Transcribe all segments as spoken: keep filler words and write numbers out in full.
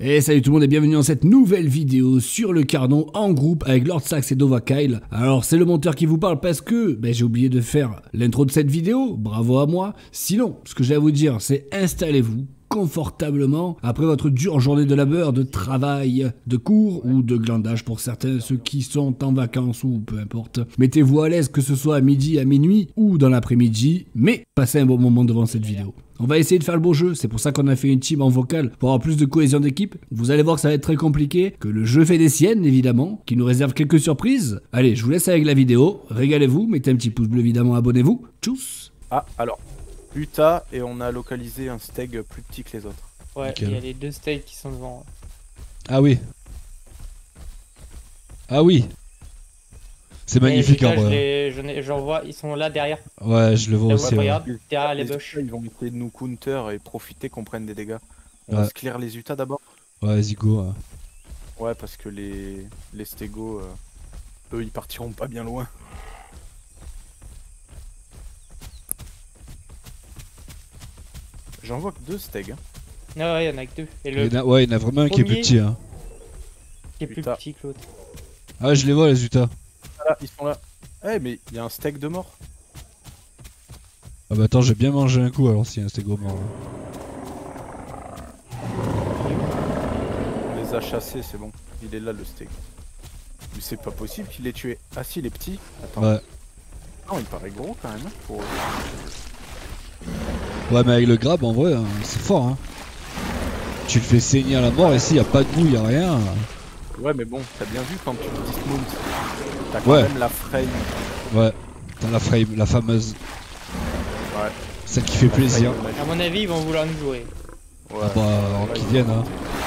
Et salut tout le monde et bienvenue dans cette nouvelle vidéo sur le Cardon en groupe avec Lord Sax et Dova Kyle. Alors c'est le monteur qui vous parle parce que ben, j'ai oublié de faire l'intro de cette vidéo, bravo à moi. Sinon, ce que j'ai à vous dire c'est installez-vous confortablement après votre dure journée de labeur, de travail, de cours ou de glandage pour certains, ceux qui sont en vacances ou peu importe. Mettez-vous à l'aise que ce soit à midi, à minuit ou dans l'après-midi, mais passez un bon moment devant cette vidéo. On va essayer de faire le beau jeu, c'est pour ça qu'on a fait une team en vocal pour avoir plus de cohésion d'équipe. Vous allez voir que ça va être très compliqué, que le jeu fait des siennes évidemment, qui nous réserve quelques surprises. Allez, je vous laisse avec la vidéo, régalez-vous, mettez un petit pouce bleu évidemment, abonnez-vous, tchuss. Ah, alors, Utah, et on a localisé un steg plus petit que les autres. Ouais, Nickel. il y a les deux steaks qui sont devant. Ah oui. Ah oui. C'est magnifique Et en les gars, je vrai. les- j'en ai- J'en vois, ils sont là derrière. Ouais, je le vois Là, aussi. ouais, Ouais. regarde, derrière les Les bush. Utah, ils vont essayer de nous counter et profiter qu'on prenne des dégâts. On Ouais. va se clear les Utah d'abord. Ouais, vas-y, go. Ouais. Ouais, parce que les, les stegos, euh, eux, ils partiront pas bien loin. J'en vois que deux stegs. Hein. Ah ouais, il y en a que deux. Et Il le y en a, ouais, il y en a vraiment un qui est plus premier- petit. Hein. qui est plus Putain. petit que l'autre. Ah, je les vois, les Utah. Ah là, ils sont là. Eh, mais il y a un steg de mort. Ah bah attends, j'ai bien mangé un coup alors si hein, c'était gros mort. On les a chassés, c'est bon. Il est là, le steg. Mais c'est pas possible qu'il l'ait tué. Ah si, il est petit. Attends. Ouais. Non, il paraît gros quand même. Hein, pour... Ouais, mais avec le grab, en vrai, hein, c'est fort. Hein. Tu le fais saigner à la mort, ici, y a pas de boue, y a rien. Ouais, mais bon, t'as bien vu quand tu le dismount. T'as quand Ouais. même la frame. Ouais. T'as la frame, la fameuse. Ouais. Celle qui fait La plaisir. frame magique. À mon avis, ils vont vouloir nous jouer. Ouais. Ah bah, alors Ouais, qu'ils ils- viennent, hein.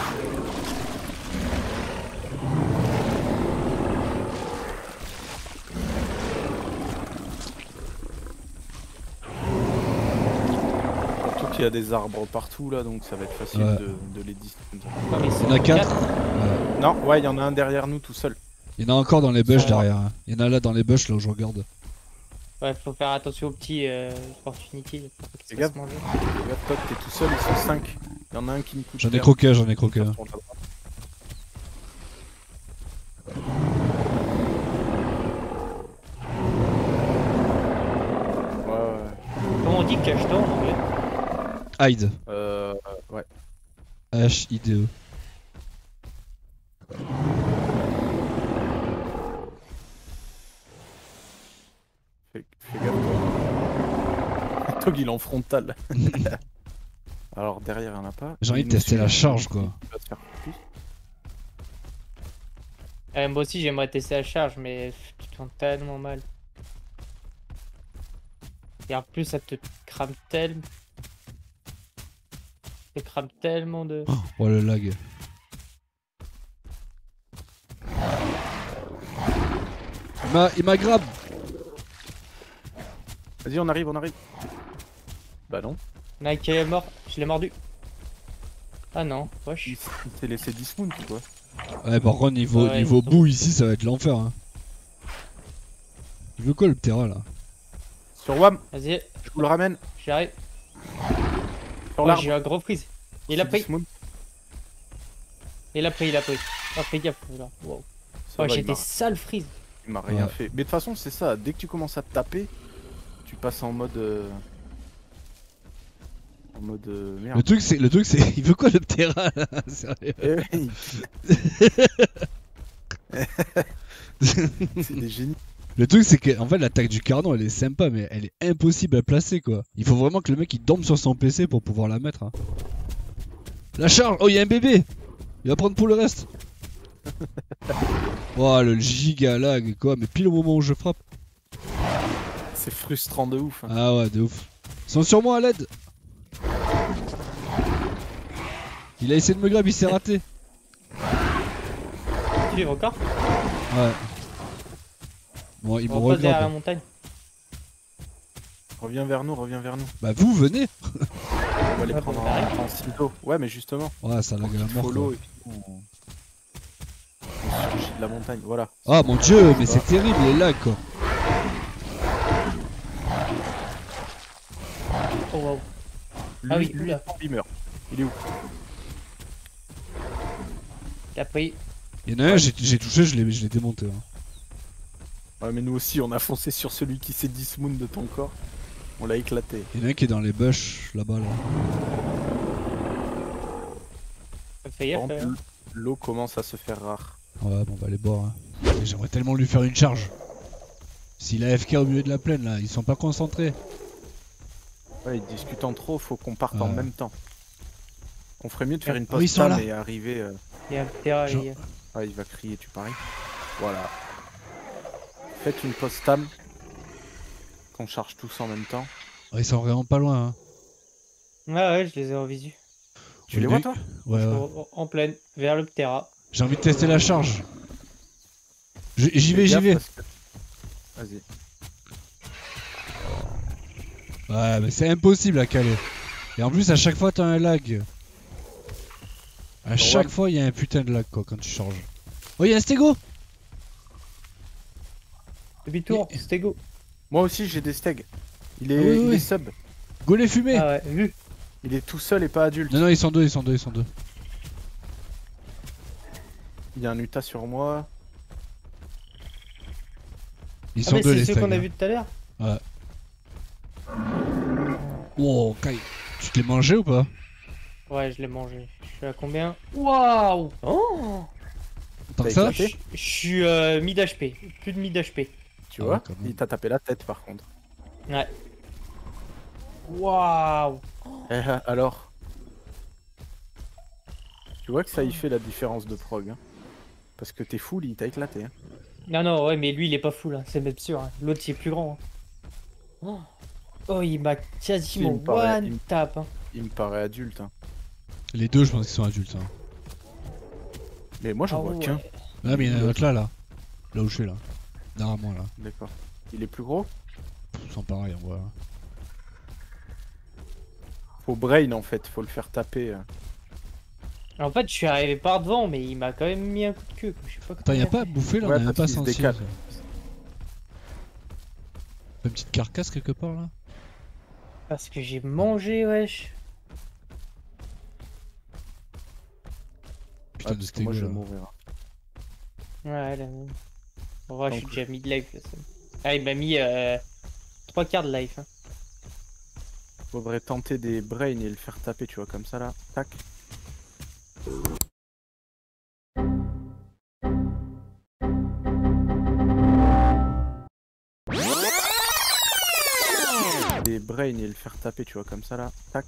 Surtout qu'il y a des arbres partout là, donc ça va être facile Ouais. de, de les dismount. Ouais, mais Il y en a c'est quatre. Ouais. Non, ouais, il y en a un derrière nous tout seul. Il y en a encore dans les bush Ça va. derrière. Hein. Il y en a là dans les bush là où je regarde. Ouais, faut faire attention aux petits euh, opportunités. Faut pas qu'ils se Les gars. fassent manger. Regarde, toi, t'es tout seul, ils sont cinq. Il y en a un qui me coûte J'en ai cher. croqué, j'en ai croqué. hein. Ouais, ouais. Comment on dit cache-toi en anglais? Hide. Euh, ouais. H I D E. Fais, fais gaffe, toi. Tog, il est en frontal. Alors, derrière, il y en a pas. J'ai envie Il de nous tester suit. la charge quoi. Il va se faire plus. Euh, moi aussi, j'aimerais tester la charge, mais tu tournes tellement mal. Et en plus, ça te crame tellement. Ça te crame tellement de. Oh le lag. Il m'a, il m'a grab. Vas-y, on arrive, on arrive. Bah non. Nike est mort, je l'ai mordu. Ah non, Il wesh. s- il s'est laissé dismount ou quoi? Ouais, par contre niveau, Ouais, niveau il faut- boue ici ça va être l'enfer. Hein. Il veut quoi le Terra là? Sur Wam, Vas-y, je vous le ramène. j'arrive. Sur Oh, l'arbre. j'ai eu un gros freeze. Il a C'est pris, dismount. il a pris, il a pris. Oh, fais gaffe là. Wow. Ça Oh, va, il j'étais m'a- sale freeze. il m'a rien Ouais. fait. Mais de toute façon, c'est ça. Dès que tu commences à te taper, tu passes en mode. euh, En mode. euh, Le Merde. truc c'est, le truc c'est, il veut quoi le Terra là? Sérieux. Eh oui. C'est des génies. Le truc c'est que en fait l'attaque du Cardon elle est sympa mais elle est impossible à placer quoi. Il faut vraiment que le mec il dorme sur son P C pour pouvoir la mettre. Hein. La charge. Oh il y a un bébé. Il va prendre pour le reste. Oh le giga lag quoi, mais pile au moment où je frappe. C'est frustrant de ouf. hein. Ah ouais de ouf. Ils sont sur moi à l'aide. Il a essayé de me grab, il s'est raté. Tu vives encore? Ouais. Bon ils On m'ont passe derrière la regrab. montagne. Reviens vers nous, reviens vers nous. Bah vous venez. On va les Ouais, prendre bon, en, t'arrives. en silo. Ouais, mais justement. Ouais ça lag à la mort Follow quoi. et puis on... on surgit de la montagne. Voilà. Ah mon dieu mais c'est terrible les lags quoi. Oh wow. Lui, Ah oui, lui, oula. il meurt. Il est où? Il a pris. Il y en a un, Ouais. j'ai j'ai touché, je l'ai je l'ai démonté. Hein. Ouais, mais nous aussi, on a foncé sur celui qui s'est dismount de ton corps. On l'a éclaté. Il y en a un qui est dans les bush là-bas là. Fais Par gaffe. contre, hein. l'eau commence à se faire rare. Ouais, bon, on va aller boire. Hein. Et j'aimerais tellement lui faire une charge. S'il a F K au milieu de la plaine là, ils sont pas concentrés. Ouais, ils discutent en trop, faut qu'on parte en Ouais. même temps. On ferait mieux de faire une Oh, ils pause sont là. tam et arriver. euh, Il y a un terrain. Genre- il y a- Ah, il va crier, tu paries. Voilà. Faites une pause tam. Qu'on charge tous en même temps. Oh, ils sont vraiment pas loin. Hein. Ouais, ouais, je les ai en visu. Tu Oui, les vois, mais- toi Ouais, ouais. En, en pleine, vers le Ptera. J'ai envie de tester la charge. Je- J'y vais, Fais j'y gaffe vais. parce que- Vas-y. Ouais, mais c'est impossible à caler. Et en plus, à chaque fois, t'as un lag. À chaque fois, il y a un putain de lag quoi quand tu charges. Oh, il y a un stego. Demi-tour, c'était go. Moi aussi, j'ai des stegs. Il est, Ah oui, il oui. est sub. Go les fumées. Ah ouais, vu. Il est tout seul et pas adulte. Non, non, ils sont deux, ils sont deux, ils sont deux. Il y a un Utah sur moi. Ils Ah, sont mais deux les c'est ceux qu'on a stags. vu tout à l'heure. Wow, Kai. Tu te l'es mangé ou pas? Ouais, je l'ai mangé. Je suis à combien? Waouh! Oh! Tant que T'as ça? éclaté Je je suis euh, mid H P. Plus de mid H P. Tu Ah vois ouais, quand même. Il t'a tapé la tête par contre. Ouais. Waouh! Eh, alors Tu vois que ça y fait la différence de prog. Hein. Parce que t'es full, il t'a éclaté. Hein. Non, non, ouais, mais lui, il est pas fou là, c'est même sûr. hein. L'autre, il est plus grand. hein. Oh, oh il m'a quasiment Il me paraît- one il me- tap. hein. Il me paraît adulte. Hein. Les deux, je pense qu'ils sont adultes. Hein. Mais moi, j'en Ah vois ouais. qu'un. Ah, mais il y en a un autre là, là. Là où je suis là. Derrière moi là. D'accord. Il est plus gros Ils sont pareils, on voit. Faut brain en fait, faut le faire taper. euh. En fait, je suis arrivé par devant, mais il m'a quand même mis un coup de queue. quoi. Je sais pas Attends, comment y'a il pas à fait. bouffer là, Ouais, on a même parce pas qu'il se senti. décale. Une petite carcasse quelque part là. Parce que j'ai mangé, wesh. Putain Ah, de parce que stego moi, je là. vais mourir. Ouais, la même. En vrai, je suis Donc- déjà mid life. Là, ça. Ah, il m'a mis euh, trois quarts de life. hein. Faudrait tenter des brains et le faire taper, tu vois, comme ça là. Tac. Des brains et le faire taper, tu vois, comme ça là. Tac.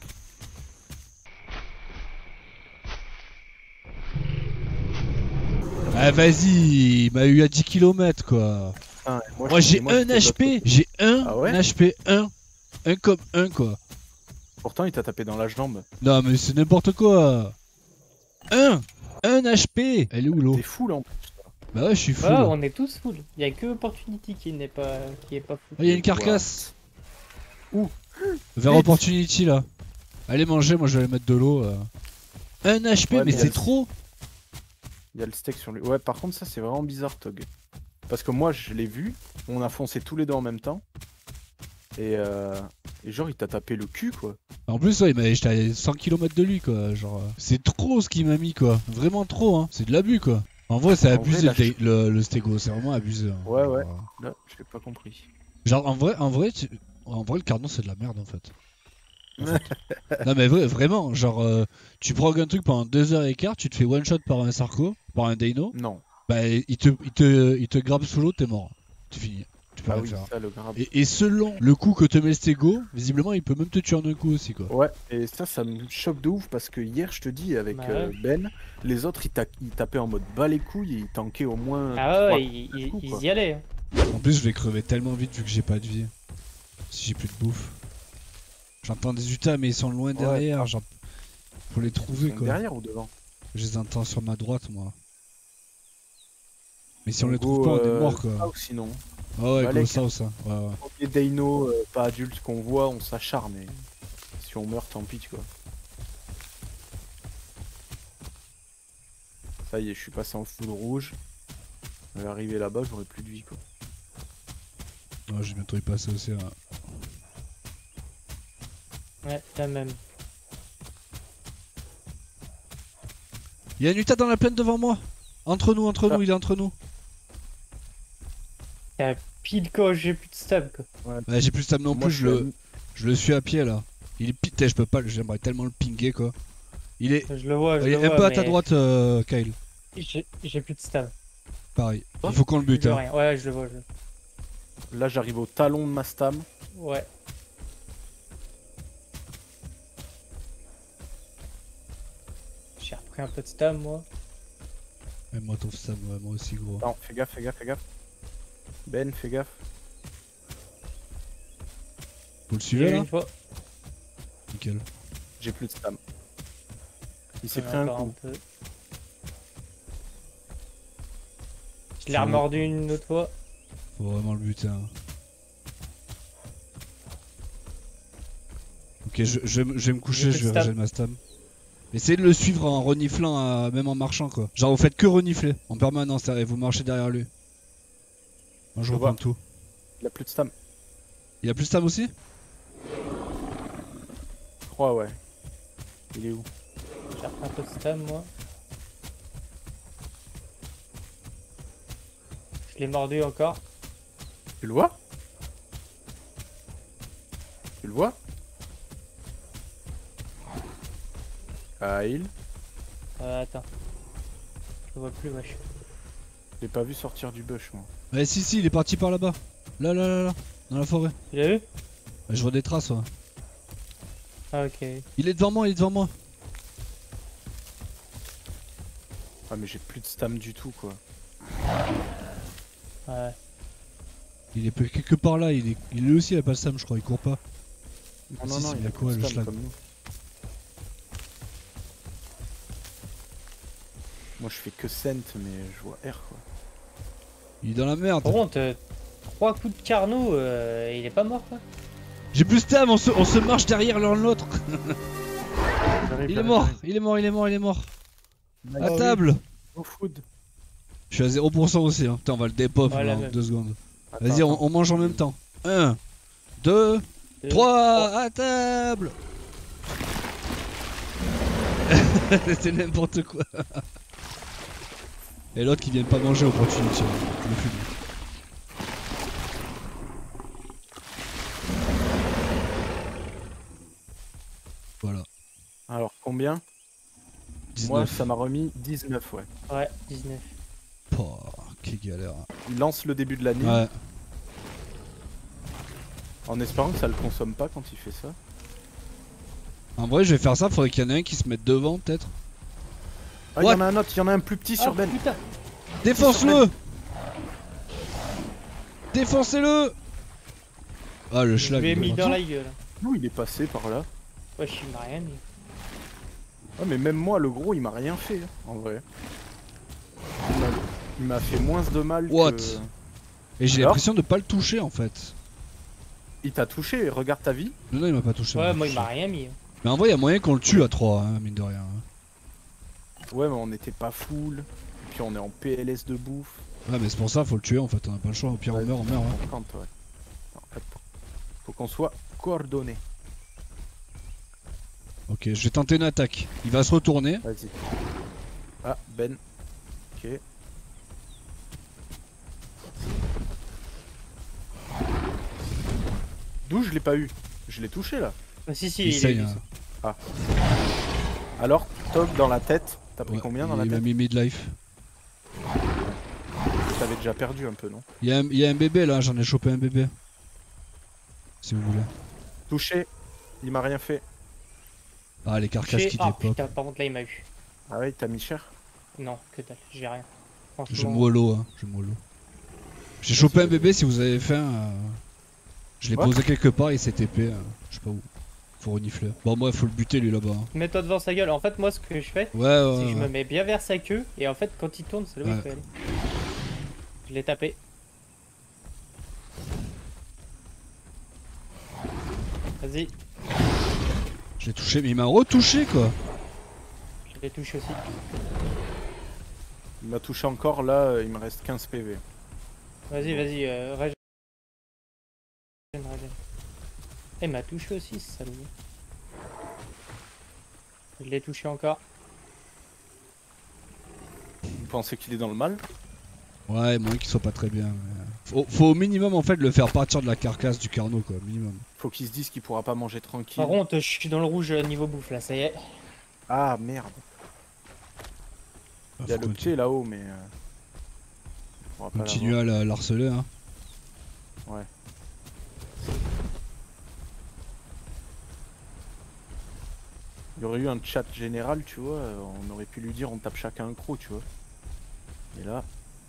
Ah vas-y, il m'a eu à dix kilomètres quoi. Ah, et moi, Moi je- j'ai moi, un j'étais de l'autre H P, côté. j'ai un Ah ouais H P, un. Un comme un quoi. Pourtant, il t'a tapé dans la jambe. Non mais c'est n'importe quoi. Un Un H P. Elle est où l'eau? T'es fou là en plus. Bah ouais, je suis fou. Ouais, là. on est tous full. Il y a que Opportunity qui n'est pas, qui est pas fou. Ah, y a une carcasse. Où? Vers Vite. Opportunity là. Allez manger, moi je vais aller mettre de l'eau. euh. Un H P, Ouais, mais mais c'est elle- trop. Il y a le steak sur lui. Ouais, par contre, ça c'est vraiment bizarre, Tog. Parce que moi je l'ai vu, on a foncé tous les deux en même temps. Et, euh... et genre, il t'a tapé le cul quoi. En plus, ouais, il m'a- j'étais à cent kilomètres de lui quoi. Genre, euh, c'est trop ce qu'il m'a mis quoi. Vraiment trop, hein. C'est de l'abus quoi. En vrai, c'est En abusé vrai, la le, te- le, le stego, c'est vraiment abusé. hein. Ouais, ouais. Genre, Là, j'ai pas compris. Genre, en vrai, en vrai, tu- en vrai, le cardon c'est de la merde en fait. En fait. Non mais vrai, vraiment, genre, euh, tu prends un truc pendant deux heures et quart, tu te fais one shot par un Sarko, par un Dino, Non. bah il te, il te, il te grabe sous l'eau, t'es mort. Tu finis. Tu peux Ah rien oui, faire. ça le grave. Et, et selon le coup que te met le stego, visiblement il peut même te tuer en un coup aussi quoi. Ouais, et ça, ça me choque de ouf parce que hier, je te dis, avec Bah euh, ouais. Ben, les autres ils, ta- ils tapaient en mode bas les couilles et ils tankaient au moins. Ah ouais, trois ouais, ils, ils- coups, ils quoi. y allaient. hein. En plus, je vais crever tellement vite vu que j'ai pas de vie. Si j'ai plus de bouffe. J'entends des Utah, mais ils sont loin derrière. Genre, faut les Ils trouver sont quoi. derrière ou devant? Je les entends sur ma droite, moi. Mais si on Donc, les trouve go, pas, on est euh, mort quoi. Ah, ou sinon. Ah ouais, go Balek. ça ou ça. Ouais, ouais. Premier Dino euh, pas adulte qu'on voit, on s'acharne. Et si on meurt, tant pis, tu vois. Ça y est, je suis passé en foudre rouge. Je vais arriver là-bas, j'aurai plus de vie quoi. Ouais, j'ai bientôt y passer aussi. Là. Ouais, la même. Il y a un Utah dans la plaine devant moi. Entre nous, entre Ah. nous, il est entre nous. T'as pile quand j'ai plus de stab quoi. Ouais, j'ai plus de stab non Moi, plus, je suis le, je le suis à pied là. Il est pité, je peux pas, j'aimerais tellement le pinguer quoi. Il est, Je le vois, je il le est un vois, peu à ta mais droite, euh, Kyle. J'ai j'ai plus de stab. Pareil. Oh, Il faut qu'on le Je bute. vois Hein. rien. Ouais, je le vois. Je... à- Là, j'arrive au talon de ma stam. Ouais. J'ai repris un peu de stab moi. Et moi, ton stab, ouais, moi aussi gros. Non, fais gaffe, fais gaffe, fais gaffe. Ben, fais gaffe. Vous le J'ai suivez eu là une fois. Nickel. J'ai plus de stam. Il s'est J'en ai pris un encore coup. peu. Je l'ai remordu une autre fois. Faut vraiment le buter. Hein. Ok, je, je, vais- je vais me coucher, J'ai je vais plus de régénérer ma stam. Essayez de le suivre en reniflant, euh, même en marchant quoi. Genre vous faites que renifler en permanence et vous marchez derrière lui. Moi je Je reprends vois. tout. Il a plus de stam. Il a plus de stam aussi? Je crois, ouais. Il est où? J'ai repris un peu de stab moi. Je l'ai mordu encore. Tu le vois? Tu le vois? Kyle. Euh, attends. Je le vois plus, wesh. Je l'ai pas vu sortir du bush, moi. Ouais si si il est parti par là-bas. Là là là là. Dans la forêt. Tu l'as vu? Ouais, je vois des traces ouais. Ah, ok. Il est devant moi, il est devant moi. Ah, mais j'ai plus de stam du tout, quoi. Ouais. Il est pe- quelque part là, il est, il est aussi il a pas le stam je crois, il court pas. Non, Ah, non, si, non, c'est il bien a quoi, plus de le stam schlag. comme nous. Moi, je fais que cent, mais je vois R, quoi. Il est dans la merde. Par contre, euh, trois coups de carnot, euh, il est pas mort quoi. J'ai plus de stam, on se, on se marche derrière l'un l'autre. J'arrive, Il est j'arrive, mort, j'arrive. il est mort, il est mort, il est mort. Nice. À oui. table. Go food. Je suis à zéro pour cent aussi, hein. Putain, on va le dépop Ouais, là, la en même. deux secondes. Attends, Vas-y, on, attends. on mange en même temps. un, deux, Deux. trois, à table. C'est n'importe quoi. Et l'autre qui vient pas manger opportunité. Le film. Voilà. Alors, combien? dix-neuf. Moi, ça m'a remis dix-neuf, ouais. Ouais, dix-neuf. Oh, quelle galère. Il lance le début de l'année Ouais. en espérant que ça le consomme pas quand il fait ça. En vrai, je vais faire ça. Faudrait qu'il y en ait un qui se mette devant, peut-être. Ah, il Ouais. y en a un autre, il y en a un plus petit sur Ah, Ben. putain. Défonce-le. Défoncez-le. Ah, le Je schlag. lui ai il est mis mort. dans la gueule. Où il est passé par là? Ouais, je suis rien mis. Ah, mais même moi, le gros, il m'a rien fait, hein, en vrai. Il m'a- Il m'a fait moins de mal What? que... Et j'ai Alors l'impression de pas le toucher en fait. Il t'a touché, regarde ta vie. Non, non, il m'a pas touché. Ouais, m'a moi il touché. m'a rien mis. Mais en vrai, il y a moyen qu'on le tue à trois, hein, mine de rien. hein. Ouais, mais on n'était pas full. Et puis on est en P L S de bouffe. Ouais, mais c'est pour ça, faut le tuer en fait. On a pas le choix. Au pire, on Ouais, meurt, on meurt. hein. on tente, ouais. Non, hop. Faut qu'on soit coordonné. Ok, je vais tenter une attaque. Il va se retourner. Vas-y. Ah, Ben. Ok. D'où je l'ai pas eu? Je l'ai touché là. Ah, si, si, Il il, saigne. est... hein. Alors, Tog dans la tête. T'as pris Ouais, combien dans la il m'a tête? mis midlife. T'avais déjà perdu un peu, non? Il y, a un, il y a un bébé là, j'en ai chopé un bébé. Si vous voulez. Touché. Il m'a rien fait. Ah, les carcasses Chez- qui Ah dépopent. putain, par contre là il m'a eu. Ah ouais, il t'a mis cher. Non, que dalle, j'ai rien. Je Franchement. mollo, hein. Je mollo. J'ai chopé un bébé si vous avez faim. euh, Je l'ai What? posé quelque part, il s'est T P. euh, Je sais pas où. Faut renifler. Bon, moi, faut le buter lui là-bas. hein. Mets-toi devant sa gueule. En fait, moi ce que je fais, Ouais, ouais. c'est que je ouais. me mets bien vers sa queue. Et en fait, quand il tourne, c'est là où Ouais. il peut aller. Je l'ai tapé. Vas-y, Je l'ai touché, mais il m'a retouché quoi. je l'ai touché aussi. Il m'a touché encore, là, euh, il me reste quinze P V. Vas-y, vas-y, euh, régène. Régène. Eh, il m'a touché aussi, ce salaud. Je l'ai touché encore. pensez qu'il est dans le mal? Ouais, moins qu'il soit pas très bien. Mais... Faut, faut au minimum en fait le faire partir de la carcasse du Carnot quoi, minimum. Faut qu'il se dise qu'il pourra pas manger tranquille. Par contre, je suis dans le rouge niveau bouffe là, ça y est. Ah merde. Ah, Il y a faut le continu- pied là-haut, mais. Euh... on pourra pas Continuer à la- l'harceler hein. l'avoir. Ouais. Il y aurait eu un chat général, tu vois, euh, on aurait pu lui dire on tape chacun un croc, tu vois. Et là,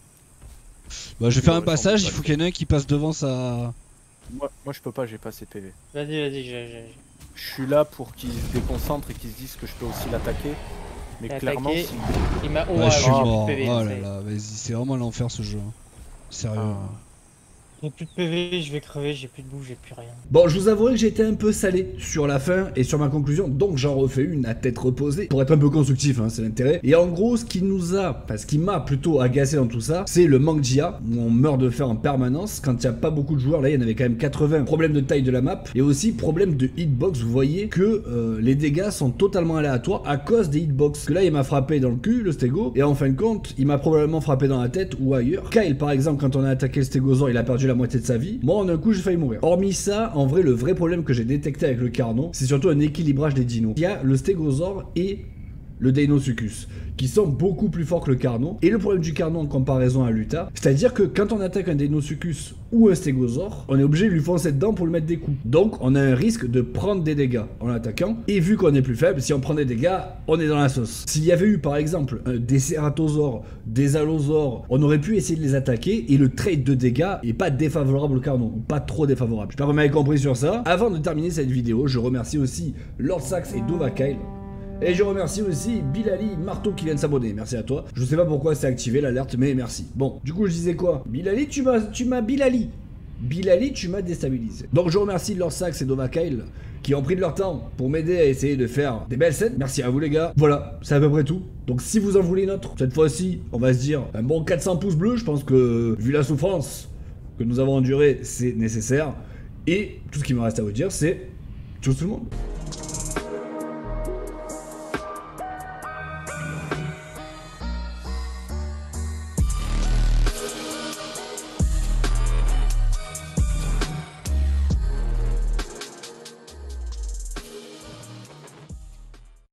Bah je vais Il faire un aurait passage, sans il doute faut pas qu'il y en ait un qui passe devant sa... moi, moi je peux pas, j'ai pas assez P V. Vas-y, vas-y, je, je, Je suis là pour qu'il se déconcentre et qu'il se dise que je peux aussi l'attaquer. Mais Attaquer. clairement, si... Il m'a. Oh, Ouais, je suis j'ai plus de mort, P V, oh ça là y est. là, vas-y, c'est vraiment l'enfer ce jeu. hein. Sérieux. Ah. J'ai plus de P V, je vais crever, j'ai plus de bouffe, j'ai plus rien. Bon, je vous avouerai que j'ai été un peu salé sur la fin et sur ma conclusion, donc j'en refais une à tête reposée pour être un peu constructif, hein, c'est l'intérêt. Et en gros, ce qui nous a, enfin ce qui m'a plutôt agacé dans tout ça, c'est le manque d'I A, où on meurt de faim en permanence quand il n'y a pas beaucoup de joueurs. Là, il y en avait quand même quatre-vingts. Problème de taille de la map et aussi problème de hitbox. Vous voyez que euh, les dégâts sont totalement aléatoires à cause des hitbox. Parce que là, il m'a frappé dans le cul, le stégo, et en fin de compte, il m'a probablement frappé dans la tête ou ailleurs. Kyle, par exemple, quand on a attaqué le stégosaure, il a perdu la moitié de sa vie. Moi, en un coup, j'ai failli mourir. Hormis ça, en vrai, le vrai problème que j'ai détecté avec le Carnot, c'est surtout un équilibrage des dinos. Il y a le stégosaure et le Deinosuchus, qui sont beaucoup plus forts que le Carnot. Et le problème du Carnot en comparaison à l'Utah, c'est-à-dire que quand on attaque un Deinosuchus ou un stégosaure, on est obligé de lui foncer dedans pour lui mettre des coups. Donc, on a un risque de prendre des dégâts en l'attaquant. Et vu qu'on est plus faible, si on prend des dégâts, on est dans la sauce. S'il y avait eu, par exemple, un, des cératosaures, des allosaures, on aurait pu essayer de les attaquer et le trade de dégâts est pas défavorable au Carnot, ou pas trop défavorable. J'espère que vous m'avez compris sur ça. Avant de terminer cette vidéo, je remercie aussi Lord Sax et Dovahkiel. Et je remercie aussi Bilali Marteau qui vient de s'abonner, merci à toi. Je sais pas pourquoi c'est activé l'alerte, mais merci. Bon, du coup je disais quoi? Bilali, tu m'as tu m'as Bilali. Bilali, tu m'as déstabilisé. Donc je remercie Lord Sax et Dovahkiel qui ont pris de leur temps pour m'aider à essayer de faire des belles scènes. Merci à vous les gars. Voilà, c'est à peu près tout. Donc si vous en voulez une autre, cette fois-ci, on va se dire un bon quatre cents pouces bleus. Je pense que vu la souffrance que nous avons endurée, c'est nécessaire. Et tout ce qui me reste à vous dire, c'est tchuss tout le monde.